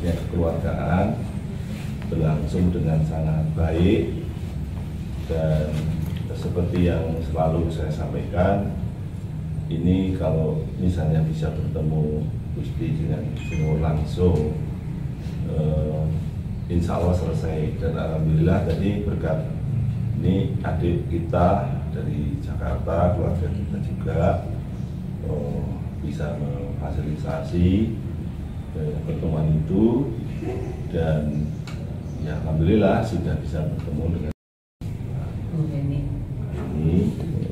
sifatnya kekeluargaan, berlangsung dengan sangat baik, dan seperti yang selalu saya sampaikan, ini kalau misalnya bisa bertemu Gusti dengan Sinur langsung, insya Allah selesai. Dan alhamdulillah tadi berkat ini adik kita dari Jakarta, keluarga kita juga bisa memfasilitasi pertemuan itu, dan ya alhamdulillah sudah bisa bertemu dengan ini.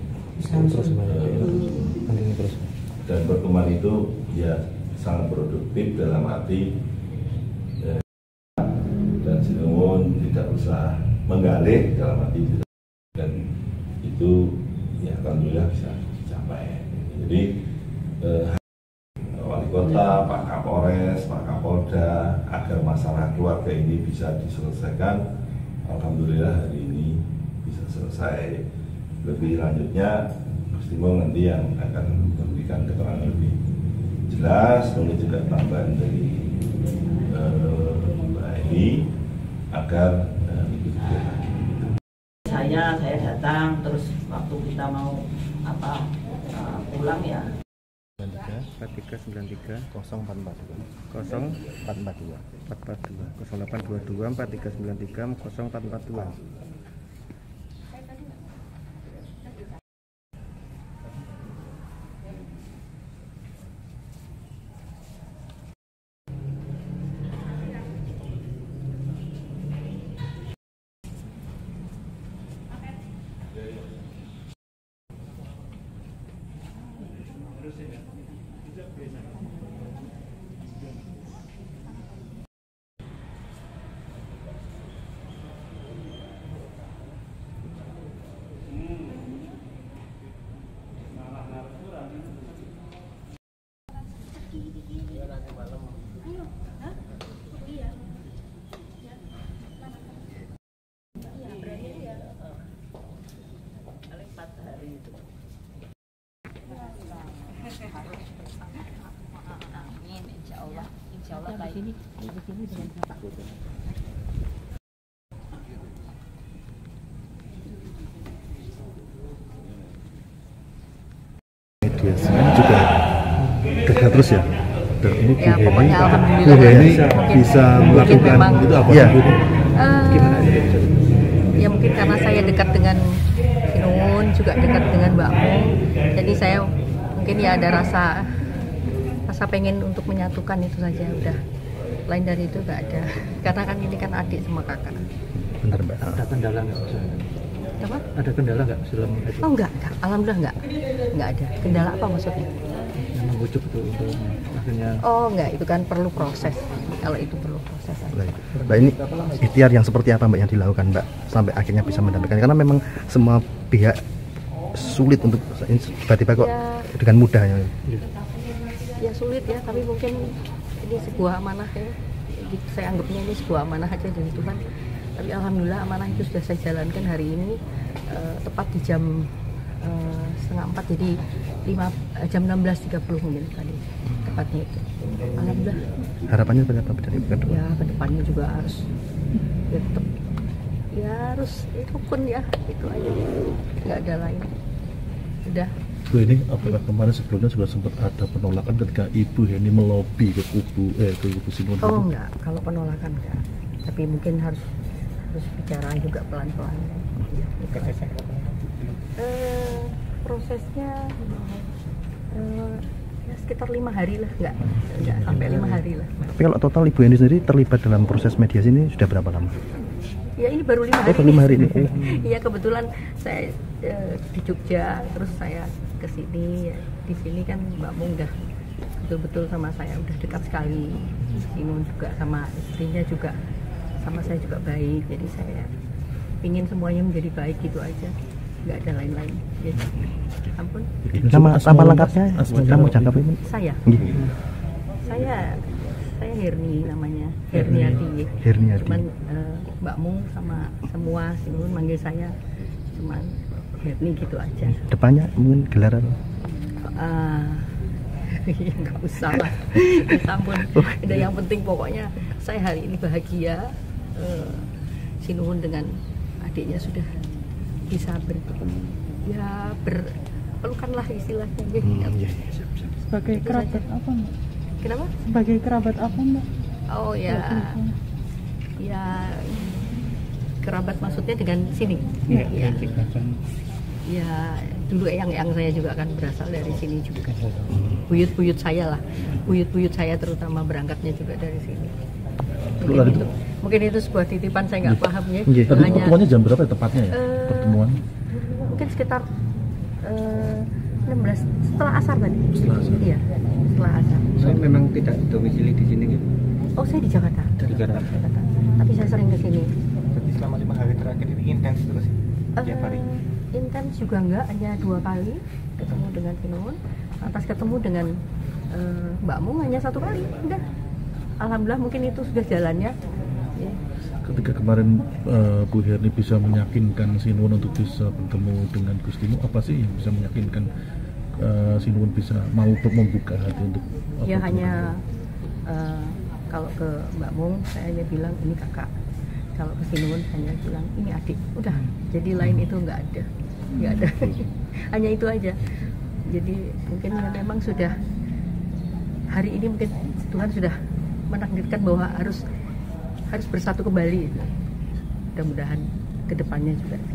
Dan pertemuan itu ya sangat produktif dalam arti dan Sinuwun tidak usah menggalih dalam arti itu, dan itu ya alhamdulillah bisa dicapai. Jadi Wali Kota, Pak Kapolres, Pak Kapolda, agar masalah keluarga ini bisa diselesaikan, alhamdulillah hari ini bisa selesai. Lebih lanjutnya Gusti Mo nanti yang akan memberikan keterangan lebih jelas, mungkin juga tambahan dari Mbak Eni agar saya datang, terus waktu kita mau pulang ya 4393 0442 0822 4393 0442. Insya Allah baik. Di sini dengan Bapak. Mediasinya juga dekat terus ya. Dan ini Ya, pokoknya Bu Heni bisa melakukan itu apa? Ya. Ya mungkin karena saya dekat dengan Sinuwun, juga dekat dengan Mbak Mo, jadi saya mungkin ya ada rasa pengen untuk menyatukan, itu saja udah. Lain dari itu nggak ada, karena kan ini kan adik sama kakak. Benar Mbak. Ada kendala nggak? Apa? Ada kendala nggak dalam itu? Oh enggak, alhamdulillah nggak ada. Kendala apa maksudnya? Yang membujuk itu untuk akhirnya. Oh enggak, itu kan perlu proses. Kalau itu perlu proses aja. Mbak, ini ikhtiar yang seperti apa Mbak yang dilakukan Mbak sampai akhirnya bisa mendapatkan? Karena memang semua pihak sulit untuk tiba-tiba kok ya, dengan mudahnya. Ya sulit ya, tapi mungkin ini sebuah amanah ya. Saya anggapnya ini sebuah amanah aja dari Tuhan. Tapi alhamdulillah amanah itu sudah saya jalankan hari ini, tepat di jam 3:30, jadi jam 16.30 mungkin tadi tepatnya itu. Alhamdulillah. Harapannya seperti apa dari kedua? Ya kedepannya juga harus ya, tetap ya harus rukun ya, itu aja, nggak ada lain. Udah. Bu, ini apakah kemarin sebelumnya sudah sempat ada penolakan ketika Ibu Heni melobi ke kubu Sinuwun? Oh enggak, kalau penolakan enggak. Tapi mungkin harus bicara juga pelan-pelan. Prosesnya ya sekitar 5 hari lah, enggak sampai 5 hari lah. Tapi kalau total Ibu Heni sendiri terlibat dalam proses mediasi ini sudah berapa lama? Ya ini baru 5 hari. Oh, 5 hari ini. Iya, kebetulan saya di Jogja, terus saya ke sini. Ya, di sini kan Mbak Mo udah betul-betul sama saya, udah dekat sekali. Sinun juga sama istrinya juga sama saya juga baik. Jadi saya ingin semuanya menjadi baik, gitu aja. Nggak ada lain-lain. Ya, ampun. Nama lengkapnya kamu cakap ini? Saya. Saya Herni namanya, Herniati. Cuman Mbak Mo sama semua Sinun manggil saya cuman Herni, gitu aja. Depannya mungkin gelaran? Nggak usah lah. Ampun. Udah, yang penting pokoknya saya hari ini bahagia. Sinuhun dengan adiknya sudah bisa berpelukan lah istilahnya. Iya, siap. Sebagai kerabat apa Mbak? Kenapa? Sebagai kerabat apa Mbak? Oh ya, ya kerabat maksudnya dengan sini. Iya. Ya dulu eyang saya juga kan berasal dari sini juga. Buyut-buyut saya lah, buyut-buyut saya terutama berangkatnya juga dari sini. Mungkin itu sebuah titipan, saya nggak paham ya. Tadi pertemuannya jam berapa ya tepatnya ya? Pertemuan? Mungkin sekitar 16 setelah asar tadi. Setelah asar. Iya, setelah asar. Saya memang tidak domisili di sini gitu. Oh, saya di Jakarta. Di Jakarta. Tapi saya sering ke sini. Berarti selama 5 hari terakhir ini intens terus tiap hari? Intens juga enggak, hanya 2 kali ketemu dengan Sinuhun. Atas ketemu dengan Mbak Mung hanya 1 kali, udah. Alhamdulillah mungkin itu sudah jalannya. Ya. Ketika kemarin Bu Herni bisa meyakinkan Sinuhun untuk bisa bertemu dengan Gustimu, apa sih yang bisa meyakinkan Sinuhun bisa mau membuka hati untuk Ya hanya kalau ke Mbak Mung saya hanya bilang ini kakak, kalau ke Sinuhun hanya bilang ini adik, udah. Jadi lain itu nggak ada. Hanya itu aja. Jadi mungkin memang sudah hari ini mungkin Tuhan sudah menakdirkan bahwa harus bersatu kembali. Mudah-mudahan kedepannya juga